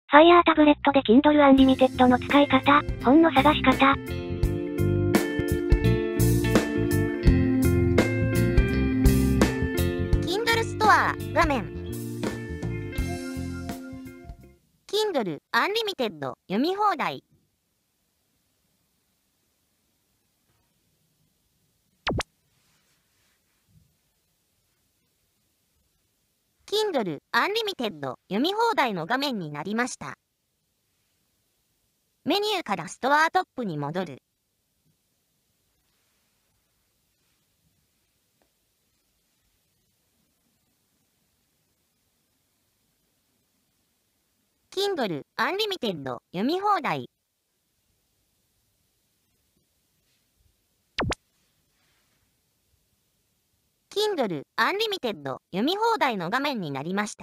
Fire タブレットで Kindle Unlimited の使い方、本の探し方。 Kindle ストア、画面。Kindle Unlimited 読み放題。Kindle Unlimited 読み放題の画面になりました。メニューからストアトップに戻る。Kindle Unlimited 読み放題。Kindle Unlimited 読み放題の画面になりました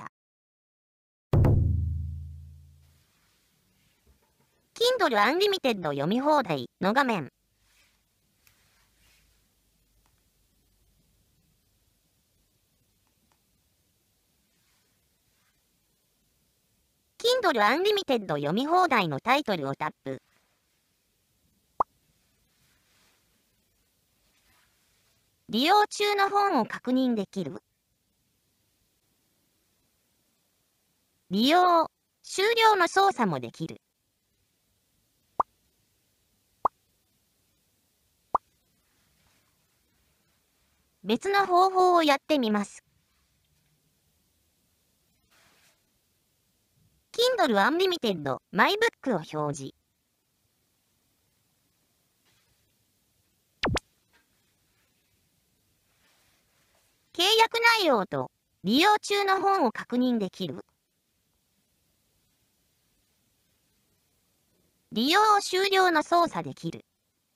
。Kindle Unlimited 読み放題の画面。Kindle Unlimited 読み放題のタイトルをタップ。利用中の本を確認できる。利用、終了の操作もできる。別の方法をやってみます。Kindle Unlimited MyBook を表示。契約内容と利用中の本を確認できる。利用終了の操作できる。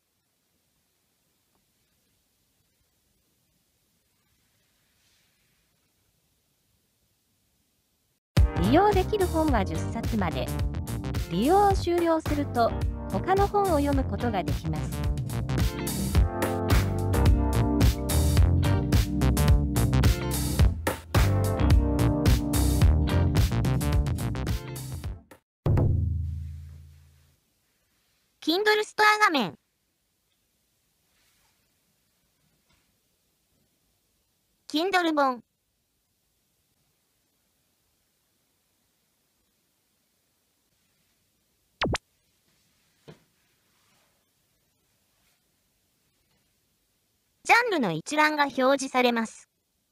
利用できる本は10冊まで。利用を終了すると、他の本を読むことができます。 Kindle ストア画面。Kindle 本。ジャンルの一覧が表示されます。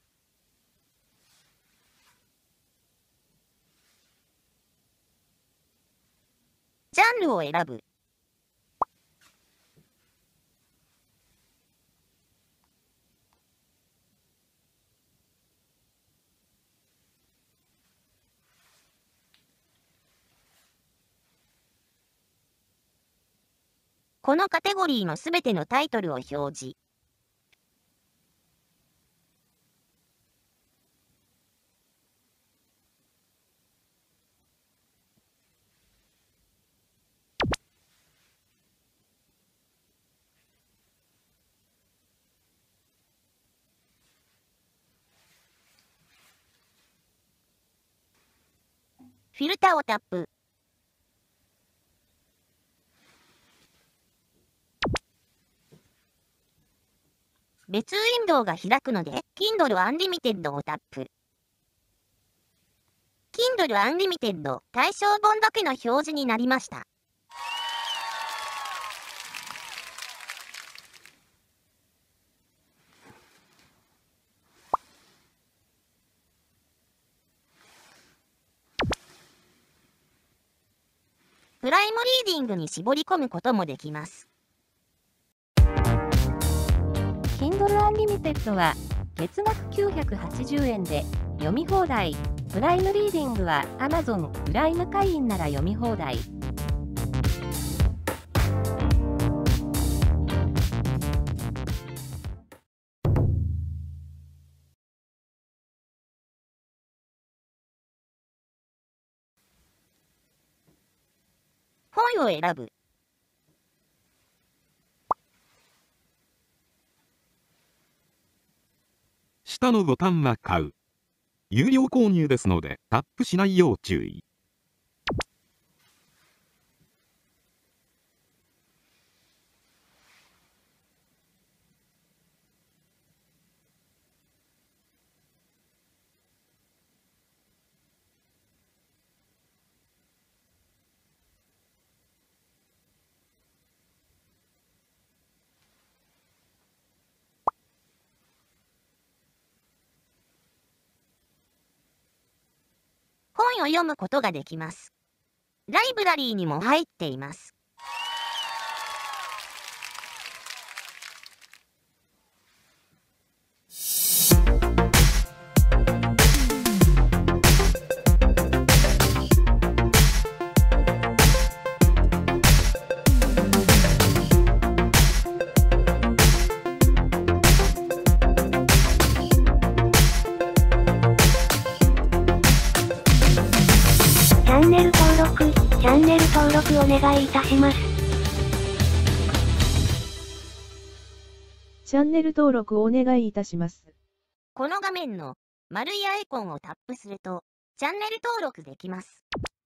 ジャンルを選ぶ。このカテゴリーのすべてのタイトルを表示。フィルターをタップ。別ウィンドウが開くので、Kindle Unlimited をタップ。Kindle Unlimited 対象本だけの表示になりました。プライムリーディングに絞り込むこともできます。 Kindle Unlimited は月額980円で読み放題。プライムリーディングは Amazon プライム会員なら読み放題。 本を選ぶ。 下のボタンは買う。有料購入ですのでタップしないよう注意。 本を読むことができます。ライブラリーにも入っています。 チャンネル登録お願いいたします。 チャンネル登録お願いいたします。 この画面の丸いアイコンをタップすると、チャンネル登録できます。